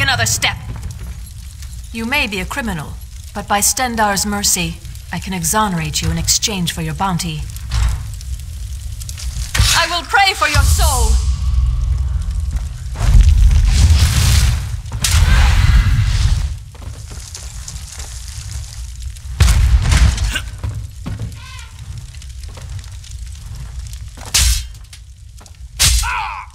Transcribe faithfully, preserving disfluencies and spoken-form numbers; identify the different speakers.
Speaker 1: another step! You may be a criminal, but by Stendarr's mercy, I can exonerate you in exchange for your bounty. I will pray for your soul! Ah!